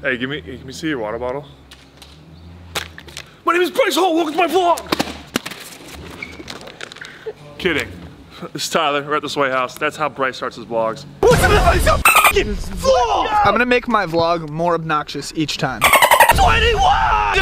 Hey, give me see your water bottle. My name is Bryce Hall. Welcome to my vlog. Kidding. This is Tyler. We're at the Sway House. That's how Bryce starts his vlogs. I'm gonna make my vlog more obnoxious each time. 21!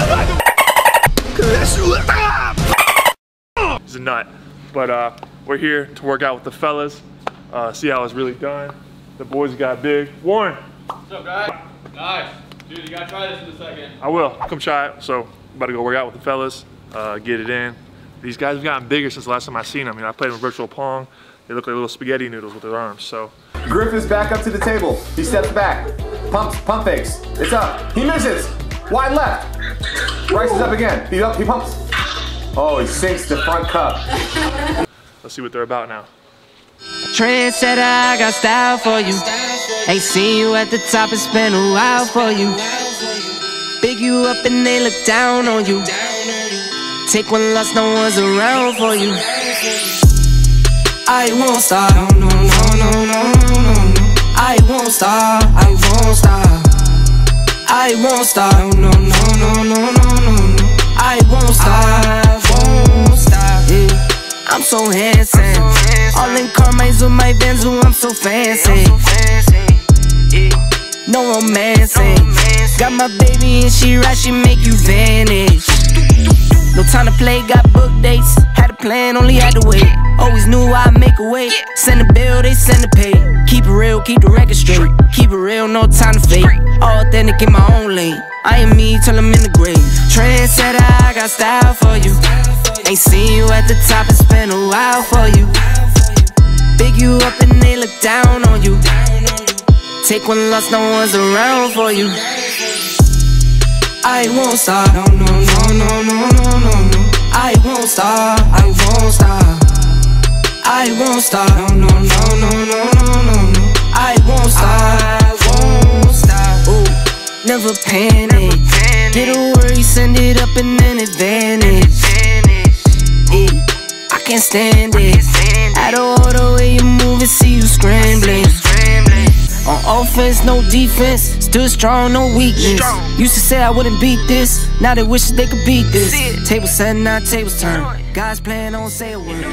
He's a nut. But we're here to work out with the fellas. See how it's really done. The boys got big. Warren. What's up, guys? Nice. Dude, you gotta try this in a second. I will. Come try it. So, about to go work out with the fellas. Get it in. These guys have gotten bigger since the last time I seen them. I played with virtual pong. They look like little spaghetti noodles with their arms. So. Griff is back up to the table. He steps back. Pumps, pump fakes. It's up. He misses. Wide left. Bryce is up again. He pumps. Oh, he sinks the front cup. Let's see what they're about now. Trendsetter, I got style for you. Ain't seen you at the top, it's been a while for you. Big you up and they look down on you. Take one loss, no one's around for you. I won't stop, no, no, no, no, no, no. I won't stop, I won't stop. I won't stop, no, no, no, no, no, no. I won't stop, yeah. I'm so handsome. All in Carmines with my Benz, ooh, I'm so fancy. No romancing. Got my baby and she right, she make you vanish. No time to play, got book dates. Had a plan, only had to wait. Always knew I'd make a way. Send a bill, they send a pay. Keep it real, keep the record straight. Keep it real, no time to fake. All authentic in my own lane. I am me till I'm in the grave. Trendsetter, I got style for you. Ain't seen you at the top, it's been a while for you. Big you up and they look down on you. Take one loss, no one's around for you. I won't stop, no, no, no, no, no, no, no. I won't stop, I won't stop. I won't stop, no, no, no, no, no, no, no. I won't stop, ooh, never panic. Get a worry, send it up and then advantage. I can't stand it. Out of order way you move it, see you scrambling. On offense, no defense. Still strong, no weakness. Used to say I wouldn't beat this. Now they wish they could beat this. Table set, now tables turn. Guys playing, don't say a word.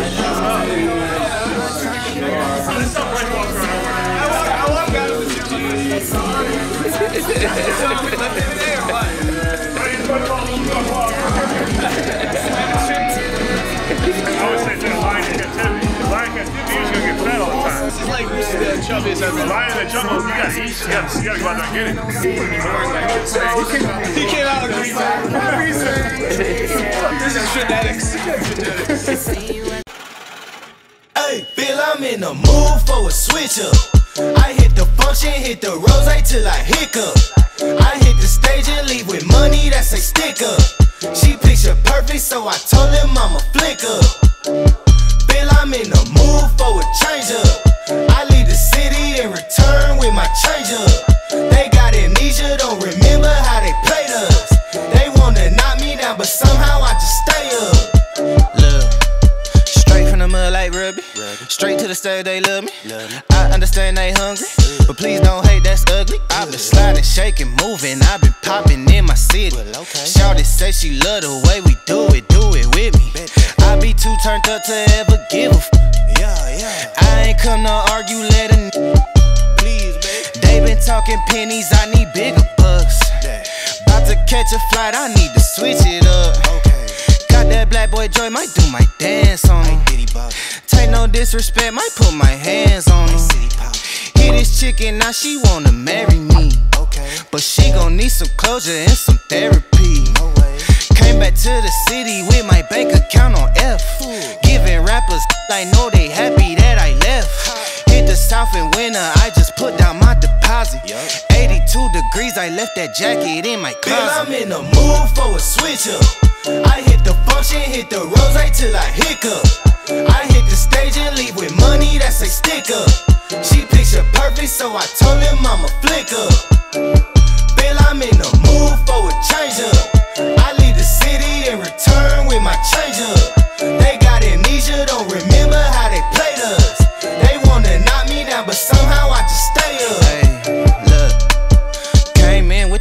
This is like the chubbiest ever. Lion in the jungle, you gotta go out there and get it. He came out like this is genetics. Hey, Bill, I'm in the mood for a switch up. I hit the function, hit the rose till I hiccup. I hit the stage and leave with money that's a stick up. She picture perfect, so I told him I'm a flick up. Bill, I'm in the mood for a change up. I leave the city and return with my change up. They got amnesia, don't remember how they played us. They wanna knock me down, but somehow I just stay up. Look, straight from the mud like Ruby. Straight to the stage, they love me. I understand they hungry, but please don't hate, that's ugly. I've been sliding, shaking, moving, I've been popping in my city. Shawty say she love the way we do it with me. I be too turned up to ever give a f. I ain't come to argue, let a please, baby. They been talking pennies, I need bigger bucks. About to catch a flight, I need to switch it up. Got that black boy joy, might do my dance on him. Take no disrespect, might put my hands on him. Hit this chicken, now she wanna marry me. But she gon' need some closure and some therapy. Came back to the city with my bank account on F. Giving rappers, I know they happy that I left. Hit the south in winter, I just put down my deposit. 82 degrees, I left that jacket in my Bill, closet. I'm in the mood for a switch up. I hit the function, hit the rose till I hiccup. I hit the stage and leave with money that's a stick up. She picture perfect, so I told him I'm a flick up. Bill, I'm in the mood for a change up. I leave the city and return with my change up. They got amnesia, don't remember how they played us. They wanna knock me down, but somehow I just stay up. Hey, look, came in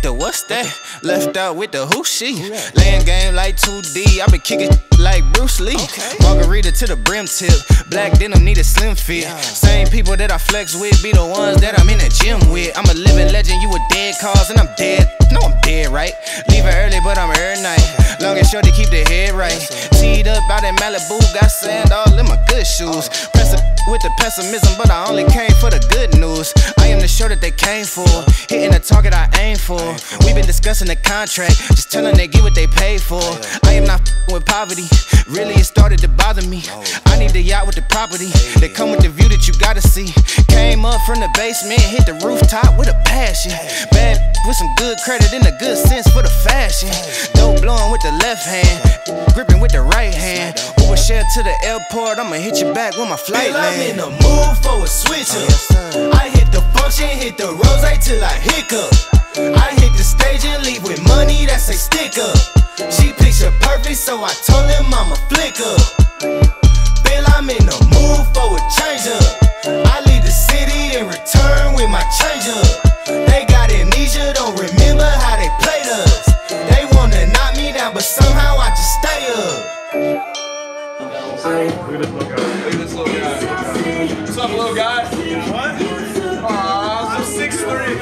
nigga, what's that? Left out with the who she? Laying game like 2D, I been kicking like Bruce Lee. Margarita to the brim tip, black denim need a slim fit. Same people that I flex with be the ones that I'm in the gym with. I'm a living legend, you a dead cause, and I'm dead. No, I'm dead, right? Leaving early, but I'm here night. Long and short to keep the head right. Teed up out in Malibu, got sand all in my good shoes. Press with the pessimism, but I only came for the good news. I am the show that they came for, hitting the target I aim for. We've been discussing the contract, just telling they get what they paid for. I am not with poverty, really it started to bother me. I need the yacht with the property, that come with the view that you gotta see. Came up from the basement, hit the rooftop with a passion. Bad with some good credit and a good sense for the fashion. Dope blowing with the left hand, gripping with the right hand. Uber share to the airport, I'ma hit you back when my flight land. I'm in the mood for a switch up. I hit the function, hit the rose till I hiccup. I hit the stage and leave with money that say stick up. She picture perfect, so I told him I'ma flick up. Feel I'm in the mood for a change up. I leave the city and return with my change up. They got amnesia, don't remember how they played us. They wanna knock me down, but somehow I just stay up. Look at this little guy. What's up, little guy? What? Aw, I'm 6'3".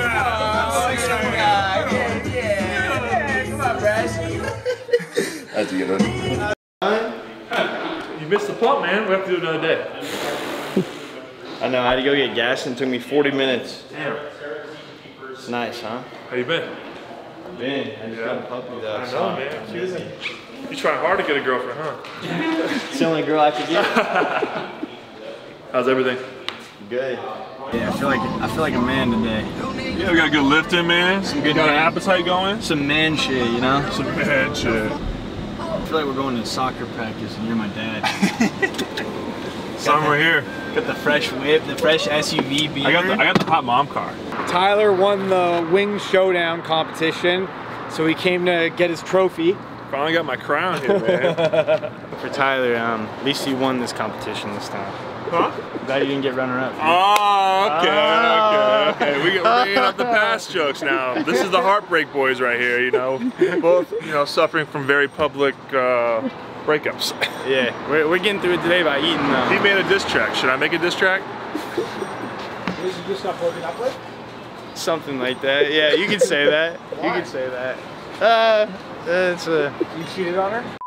Yeah. Come on, Brash. That's a good one. You missed the pump, man. We have to do another day. I know, I had to go get gas and it took me 40 minutes. Damn. It's nice, huh? How you been? I just got a puppy though. I know, man. You trying hard to get a girlfriend, huh? It's the only girl I could get. How's everything? Good. Yeah, I feel like a man today. Yeah, we got a good lift in, man. Some good. Got an appetite going. Some man shit, you know? Some man shit. I feel like we're going to soccer practice and you're my dad. Somewhere here. Got the fresh whip, the fresh SUV Beamer. I got the hot mom car. Tyler won the Wing Showdown competition, so he came to get his trophy. Finally got my crown here, man. For Tyler, at least he won this competition this time. Huh? Glad you didn't get runner-up. Oh, okay. We're bringing up the past jokes now. This is the Heartbreak Boys right here, you know. Both, you know, suffering from very public breakups. Yeah, we're getting through it today by eating. He made a diss track. Should I make a diss track? This is just not broken up with? Something like that. Yeah, you can say that. You can say that. You cheated on her?